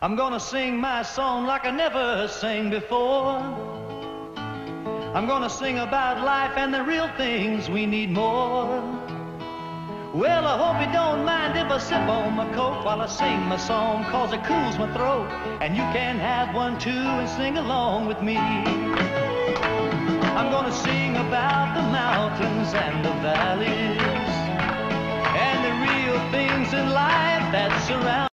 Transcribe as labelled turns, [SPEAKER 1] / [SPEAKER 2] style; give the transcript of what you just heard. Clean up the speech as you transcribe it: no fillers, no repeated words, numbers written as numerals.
[SPEAKER 1] I'm gonna sing my song like I never sang before. I'm gonna sing about life and the real things we need more. Well, I hope you don't mind if I sip on my Coke while I sing my song, 'cause it cools my throat, and you can have one too and sing along with me. I'm gonna sing about the mountains and the valleys and the real things in life that surround